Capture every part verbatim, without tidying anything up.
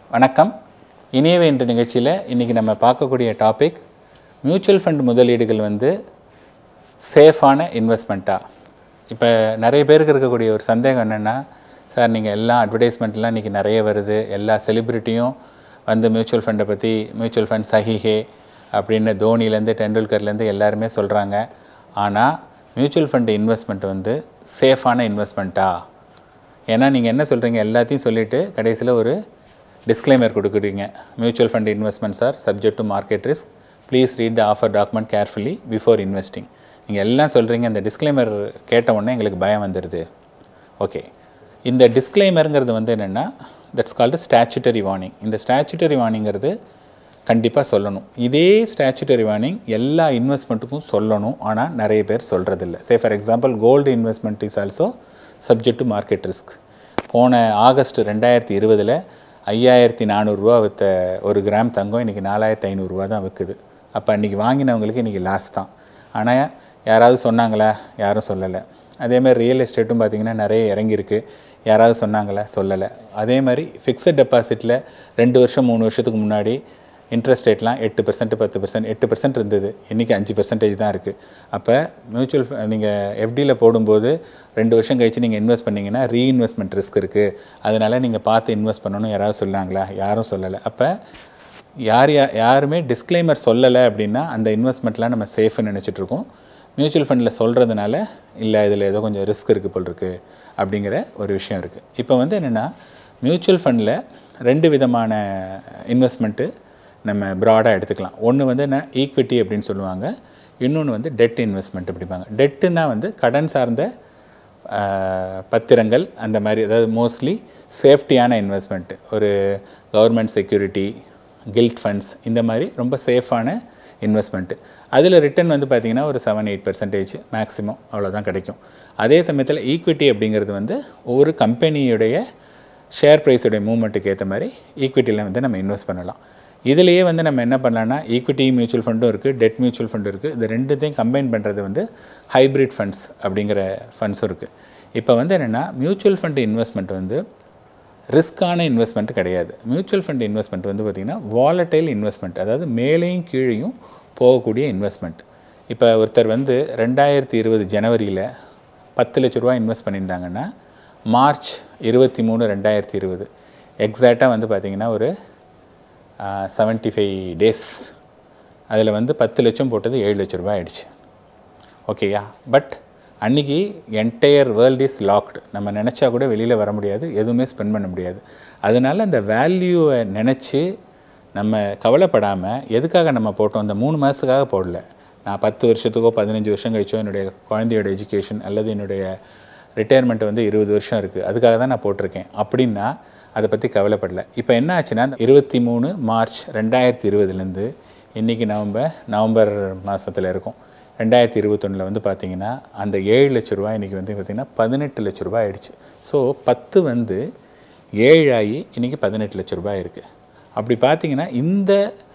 வணக்கம். இனியவை என்ற நிகழ்ச்சியில் இன்றைக்கி நம்ம பார்க்கக்கூடிய டாபிக் மியூச்சுவல் ஃபண்ட் முதலீடுகள் வந்து சேஃபான இன்வெஸ்ட்மெண்ட்டா. இப்போ நிறைய பேருக்கு இருக்கக்கூடிய ஒரு சந்தேகம் என்னென்னா, சார் நீங்கள் எல்லா அட்வர்டைஸ்மெண்ட்லாம் இன்றைக்கி நிறைய வருது, எல்லா செலிப்ரிட்டியும் வந்து மியூச்சுவல் ஃபண்டை பற்றி மியூச்சுவல் ஃபண்ட் சஹிஹே அப்படின்னு தோனிலேருந்து டெண்டுல்கர்லேருந்து எல்லாருமே சொல்கிறாங்க. ஆனால் மியூச்சுவல் ஃபண்ட் இன்வெஸ்ட்மெண்ட் வந்து சேஃபான இன்வெஸ்ட்மெண்ட்டா? ஏன்னா நீங்கள் என்ன சொல்கிறீங்க, எல்லாத்தையும் சொல்லிவிட்டு கடைசியில் ஒரு டிஸ்க்ளைமர் கொடுக்குறீங்க. Mutual fund investments are subject to market risk, please read the offer document carefully before investing. நீங்கள் எல்லாம் சொல்கிறீங்க, அந்த டிஸ்க்ளைமர் கேட்ட உடனே எங்களுக்கு பயம் வந்துடுது. ஓகே, இந்த டிஸ்க்ளைமருங்கிறது வந்து என்னென்னா, தட்ஸ் கால்டு ஸ்டாச்சுட்டரி வார்னிங். இந்த ஸ்டாச்சுட்டரி வார்னிங்கிறது கண்டிப்பாக சொல்லணும். இதே ஸ்டாச்சுட்டரி வார்னிங் எல்லா இன்வெஸ்ட்மெண்ட்டுக்கும் சொல்லணும். ஆனால் நிறைய பேர் சொல்கிறதில்ல. Say for example, gold investment is also subject to market risk. போன ஆகஸ்ட் ரெண்டாயிரத்தி இருபதில் ஐயாயிரத்தி நானூறுரூவா விற்ற ஒரு கிராம் தங்கம் இன்றைக்கி நாலாயிரத்தி ஐநூறுரூவா தான் விற்குது. அப்போ அன்றைக்கி வாங்கினவங்களுக்கு இன்றைக்கி லாஸ் தான். ஆனால் யாராவது சொன்னாங்களா? யாரும் சொல்லலை. அதேமாதிரி ரியல் எஸ்டேட்டும் பார்த்திங்கன்னா நிறைய இறங்கியிருக்கு. யாராவது சொன்னாங்களா? சொல்லலை. அதே மாதிரி ஃபிக்ஸட் டெபாசிட்டில் ரெண்டு வருஷம் மூணு வருஷத்துக்கு முன்னாடி இன்ட்ரெஸ்ட் ரேட்லாம் எட்டு பர்சன்ட் பத்து பர்சன்ட் எட்டு பர்சன்ட் இருந்தது. இன்றைக்கி அஞ்சு பர்சன்டேஜ் தான் இருக்குது. அப்போ மியூச்சுவல் நீங்கள் எஃப்டியில் போடும்போது ரெண்டு வருஷம் கழித்து நீங்கள் இன்வெஸ்ட் பண்ணிங்கன்னா ரீஇன்வெஸ்ட்மெண்ட் ரிஸ்க் இருக்குது. அதனால் நீங்கள் பார்த்து இன்வெஸ்ட் பண்ணணும். யாராவது சொன்னாங்களா? யாரும் சொல்லலை. அப்போ யார் யா யாருமே டிஸ்க்ளைமர் சொல்லலை அப்படின்னா அந்த இன்வெஸ்ட்மெண்ட்லாம் நம்ம சேஃப்னு நினச்சிட்ருக்கோம். மியூச்சுவல் ஃபண்டில் சொல்கிறதுனால இல்லை, இதில் ஏதோ கொஞ்சம் ரிஸ்க் இருக்குது போல் இருக்குது அப்படிங்கிற ஒரு விஷயம் இருக்குது. இப்போ வந்து என்னென்னா, மியூச்சுவல் ஃபண்டில் ரெண்டு விதமான இன்வெஸ்ட்மெண்ட்டு நம்ம ப்ராடாக எடுத்துக்கலாம். ஒன்று வந்து என்ன, ஈக்விட்டி அப்படின்னு சொல்லுவாங்க. இன்னொன்று வந்து டெட் இன்வெஸ்ட்மெண்ட் அப்படிப்பாங்க. டெட்டுன்னா வந்து கடன் சார்ந்த பத்திரங்கள் அந்த மாதிரி, அதாவது மோஸ்ட்லி சேஃப்டியான இன்வெஸ்ட்மெண்ட்டு. ஒரு கவர்மெண்ட் செக்யூரிட்டி, கில்ட் ஃபண்ட்ஸ், இந்த மாதிரி ரொம்ப சேஃபான இன்வெஸ்ட்மெண்ட்டு. அதில் ரிட்டர்ன் வந்து பார்த்திங்கன்னா ஒரு செவன் எயிட் பர்சன்டேஜ் மேக்ஸிமம் அவ்வளோதான் கிடைக்கும். அதே சமயத்தில் ஈக்விட்டி அப்படிங்கிறது வந்து ஒவ்வொரு கம்பெனியுடைய ஷேர் ப்ரைஸுடைய மூவ்மெண்ட்டுக்கு ஏற்ற மாதிரி ஈக்விட்டியில் வந்து நம்ம இன்வெஸ்ட் பண்ணலாம். இதிலேயே வந்து நம்ம என்ன பண்ணலான்னா, ஈக்விட்டி மியூச்சுவல் ஃபண்டும் இருக்குது, டெட் மியூச்சுவல் ஃபண்டும் இருக்குது. இது ரெண்டுத்தையும் கம்பைன் பண்ணுறது வந்து ஹைப்ரிட் ஃபண்ட்ஸ் அப்படிங்கிற ஃபண்ட்ஸும் இருக்குது. இப்போ வந்து என்னென்னா, மியூச்சுவல் ஃபண்ட் இன்வெஸ்ட்மெண்ட் வந்து ரிஸ்க்கான இன்வெஸ்ட்மெண்ட் கிடையாது. மியூச்சுவல் ஃபண்ட் இன்வெஸ்ட்மெண்ட் வந்து பார்த்திங்கன்னா வாலட்டைல் இன்வெஸ்ட்மெண்ட், அதாவது மேலேயும் கீழேயும் போகக்கூடிய இன்வெஸ்ட்மெண்ட். இப்போ ஒருத்தர் வந்து ரெண்டாயிரத்தி இருபது ஜனவரியில் பத்து லட்ச ரூபா இன்வெஸ்ட் பண்ணியிருந்தாங்கன்னா, மார்ச் இருபத்தி மூணு ரெண்டாயிரத்தி இருபது எக்ஸாக்டாக வந்து பார்த்திங்கன்னா ஒரு செவன்ட்டி ஃபைவ் டேஸ் அதில் வந்து பத்து லட்சம் போட்டது ஏழு லட்ச ரூபா ஆயிடுச்சு. ஓகேயா? பட் அன்றைக்கி என்டையர் வேர்ல்டு இஸ் லாக்டு. நம்ம நினச்சா கூட வெளியில் வர முடியாது, எதுவுமே ஸ்பெண்ட் பண்ண முடியாது. அதனால் அந்த வேல்யூவை நினச்சி நம்ம கவலைப்படாமல் எதுக்காக நம்ம போட்டோம், அந்த மூணு மாதத்துக்காக போடல. நான் பத்து வருஷத்துக்கோ பதினஞ்சு வருஷம் கழிச்சோ என்னுடைய குழந்தையோட எஜுகேஷன் அல்லது என்னுடைய ரிட்டையர்மெண்ட் வந்து இருபது வருஷம் இருக்குது, அதுக்காக தான் நான் போட்டிருக்கேன் அப்படின்னா அதை பற்றி கவலைப்படலை. இப்போ என்ன ஆச்சுன்னா, இருபத்தி மூணு மார்ச் ரெண்டாயிரத்தி இருபதுலேருந்து இன்றைக்கி நவம்பர் நவம்பர் மாதத்தில் இருக்கும். ரெண்டாயிரத்தி இருபத்தொன்னில் வந்து பார்த்திங்கன்னா அந்த ஏழு லட்ச ரூபா இன்றைக்கி வந்து பார்த்திங்கன்னா பதினெட்டு லட்ச ரூபா ஆகிடுச்சு. ஸோ பத்து வந்து ஏழாகி இன்றைக்கி பதினெட்டு லட்ச ரூபாய் இருக்குது. அப்படி பார்த்திங்கன்னா இந்த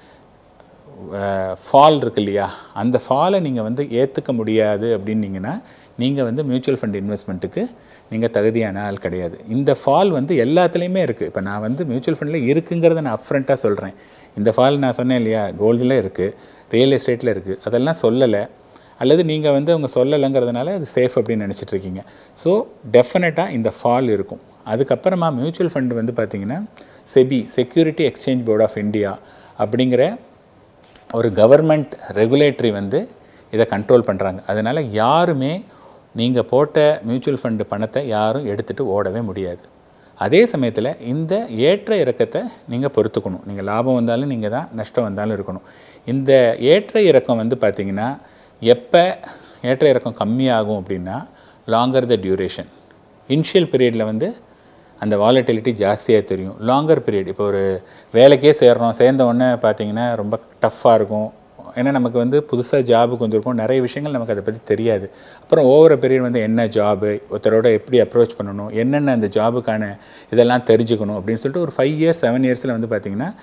ஃபால் இருக்கு இல்லையா, அந்த ஃபாலை நீங்கள் வந்து ஏற்றுக்க முடியாது அப்படின்னீங்கன்னா நீங்கள் வந்து மியூச்சுவல் ஃபண்ட் இன்வெஸ்ட்மெண்ட்டுக்கு நீங்கள் தகுதியான ஆள் கிடையாது. இந்த ஃபால் வந்து எல்லாத்துலேயுமே இருக்குது. இப்போ நான் வந்து மியூச்சுவல் ஃபண்டில் இருக்குங்கிறத நான் அப்ஃப்ரண்ட்டாக சொல்கிறேன். இந்த ஃபால் நான் சொன்னேன் இல்லையா, கோல்டில் இருக்குது, ரியல் எஸ்டேட்டில் இருக்குது, அதெல்லாம் சொல்லலை. அல்லது நீங்கள் வந்து அவங்க சொல்லலைங்கிறதுனால அது சேஃப் அப்படின்னு நினச்சிட்ருக்கீங்க. ஸோ டெஃபினட்டாக இந்த ஃபால் இருக்கும். அதுக்கப்புறமா மியூச்சுவல் ஃபண்டு வந்து பார்த்திங்கன்னா SEBI, security exchange board of India அப்படிங்கிற ஒரு கவர்மெண்ட் ரெகுலேட்டரி வந்து இதை கண்ட்ரோல் பண்ணுறாங்க. அதனால் யாருமே நீங்கள் போட்ட மியூச்சுவல் ஃபண்டு பணத்தை யாரும் எடுத்துகிட்டு ஓடவே முடியாது. அதே சமயத்தில் இந்த ஏற்ற இறக்கத்தை நீங்கள் பொறுத்துக்கணும். நீங்கள் லாபம் வந்தாலும் நீங்கள் தான், நஷ்டம் வந்தாலும் இருக்கணும். இந்த ஏற்ற இறக்கம் வந்து பார்த்திங்கன்னா எப்போ ஏற்ற இறக்கம் கம்மியாகும் அப்படின்னா, லாங்கர் த டியூரேஷன். இனிஷியல் பீரியடில் வந்து அந்த வாலட்டிலிட்டி ஜாஸ்தியாக தெரியும். லாங்கர் பீரியட், இப்போ ஒரு வேலைக்கே சேர்றோம், சேர்ந்த உடனே பார்த்திங்கன்னா ரொம்ப டஃப்பாக இருக்கும். ஏன்னா நமக்கு வந்து புதுசாக ஜாபுக்கு வந்திருக்கும், நிறைய விஷயங்கள் நமக்கு அதை பற்றி தெரியாது. அப்புறம் ஓவர பீரியட் வந்து என்ன ஜாபு, ஒருத்தரோட எப்படி அப்ரோச் பண்ணணும், என்னென்ன அந்த ஜாபுக்கான இதெல்லாம் தெரிஞ்சுக்கணும் அப்படின்னு சொல்லிட்டு ஒரு ஃபைவ் இயர்ஸ் செவன் இயர்ஸில் வந்து பார்த்திங்கன்னா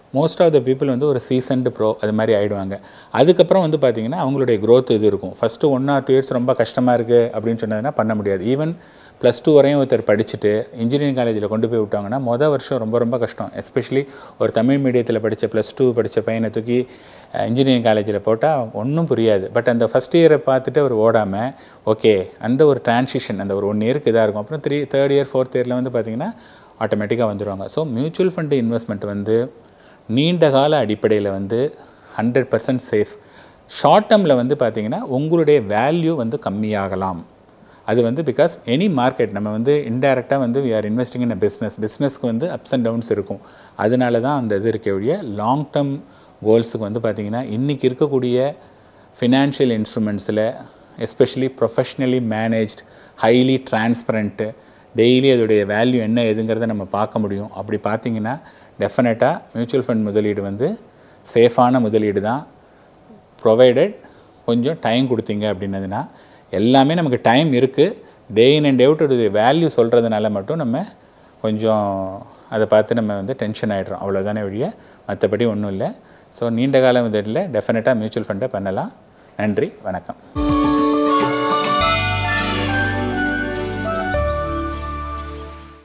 மோஸ்ட் ஆஃப் த பீப்புள் வந்து ஒரு சீசன்டு ப்ரோ அது மாதிரி ஆகிடுவாங்க. அதுக்கப்புறம் வந்து பார்த்திங்கன்னா அவங்களுடைய க்ரோத் இது இருக்கும். First one or two years ரொம்ப கஷ்டமாக இருக்குது அப்படின்னு சொன்னதுன்னா பண்ண முடியாது. ஈவன் ப்ளஸ் டூ வரையும் ஒருத்தர் படிச்சுட்டு இன்ஜினியரிங் காலேஜில் கொண்டு போய் விட்டாங்கன்னா மொதல் வருஷம் ரொம்ப ரொம்ப கஷ்டம். எஸ்பெஷலி ஒரு தமிழ் மீடியத்தில் படித்த ப்ளஸ் டூ படித்த பையனை தூக்கி இன்ஜினியரிங் காலேஜில் போட்டால் ஒன்றும் புரியாது. பட் அந்த ஃபஸ்ட் இயரை பார்த்துட்டு அவர் ஓடாமல் ஓகே அந்த ஒரு டிரான்சிஷன் அந்த ஒரு ஒன் இயருக்கு இதாக இருக்கும். அப்புறம் த்ரீ தேர்ட் இயர் ஃபோர்த் இயரில் வந்து பார்த்திங்கன்னா ஆட்டோமேட்டிக்காக வந்துடுவாங்க. ஸோ மியூச்சுவல் ஃபண்டு இன்வெஸ்ட்மெண்ட் வந்து நீண்ட கால அடிப்படையில் வந்து ஹண்ட்ரட் பர்சன்ட் சேஃப். ஷார்ட் டேர்மில் வந்து பார்த்திங்கன்னா உங்களுடைய வேல்யூ வந்து கம்மியாகலாம். அது வந்து பிகாஸ் எனி மார்க்கெட் நம்ம வந்து இன்டைரக்டாக வந்து we are investing in a business பிஸ்னஸ்க்கு வந்து அப்ஸ் அண்ட் டவுன்ஸ் இருக்கும். அதனால தான் அந்த இது இருக்கக்கூடிய லாங் டேர்ம் கோல்ஸுக்கு வந்து பார்த்திங்கன்னா இன்றைக்கி இருக்கக்கூடிய ஃபினான்ஷியல் இன்ஸ்ட்ருமெண்ட்ஸில் especially professionally managed highly transparent daily அதோடைய வேல்யூ என்ன எதுங்கிறத நம்ம பார்க்க முடியும். அப்படி பார்த்திங்கன்னா டெஃபினட்டாக மியூச்சுவல் ஃபண்ட் முதலீடு வந்து சேஃபான முதலீடு தான், ப்ரொவைடட் கொஞ்சம் டைம் கொடுத்தீங்க அப்படின்னதுன்னா. எல்லாமே நமக்கு டைம் இருக்குது, டே இன் அண்ட் அவுட் உடைய வேல்யூ சொல்கிறதுனால மட்டும் நம்ம கொஞ்சம் அதை பார்த்து நம்ம வந்து டென்ஷன் ஆகிடுறோம், அவ்வளோதானே வழிய, மற்றபடி ஒன்றும் இல்லை. ஸோ நீண்ட கால முதலில் டெஃபினட்டாக மியூச்சுவல் ஃபண்டை பண்ணலாம். நன்றி, வணக்கம்.